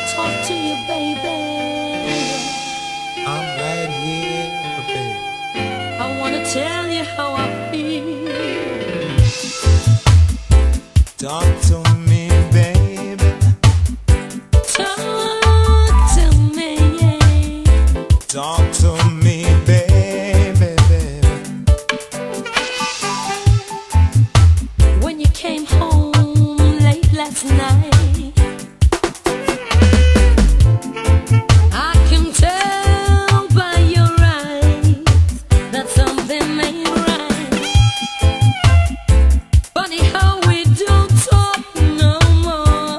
talk to you, baby. I'm right here, baby. I wanna tell you how I feel. Talk to me, baby. Talk to me, yeah. Talk to me, baby, baby. When you came home late last night, I can tell by your eyes that something ain't right. Funny how we don't talk no more.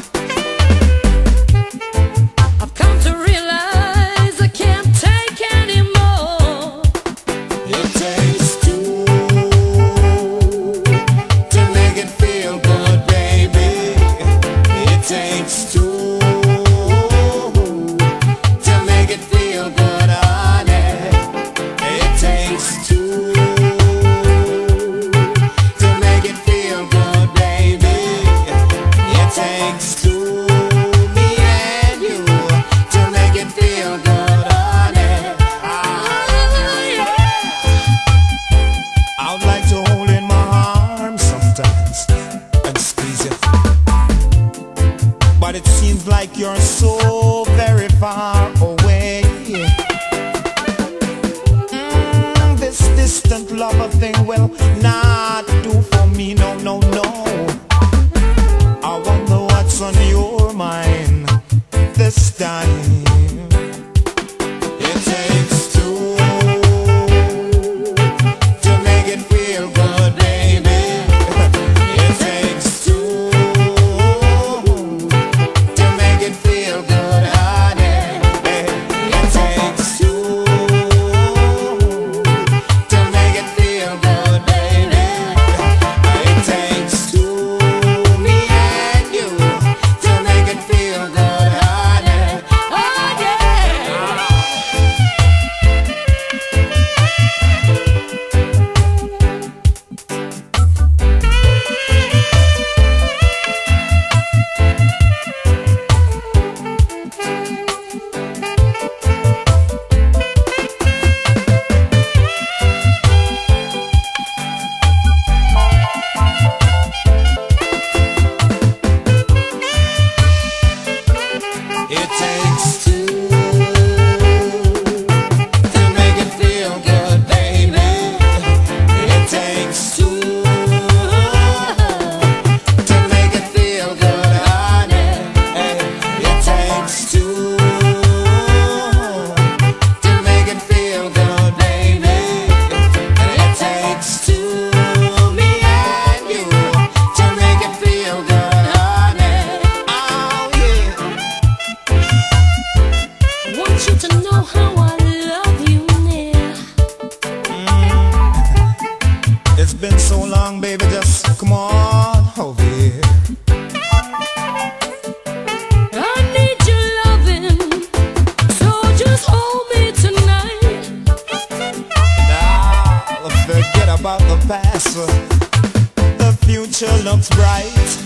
I've come to realize I can't take anymore. It takes two to make it feel good, baby. It takes two to make it feel good, honey. It takes two to make it feel good, baby. It takes two, me and you, to make it feel good, honey. I would like to hold in my arms sometimes and squeeze you, but it seems like you're so very far away. This distant lover thing will not do for me, no, no, no. I wonder what's on your mind this time. It takes two to make it feel good, baby. It takes two to make it feel good, honey. It takes two to make it feel good, baby. It takes two, me and you, to make it feel good, honey. Oh yeah. It takes two to make it feel good, baby. It takes two to make it feel good, honey. It takes two to make it feel good, baby. It takes two, me and you, to make it feel good, honey. Oh yeah. I want you to know how I love you near. It's been so long, baby, just come on over here. I need your loving, so just hold me tonight. Now, forget about the past. The future looks bright.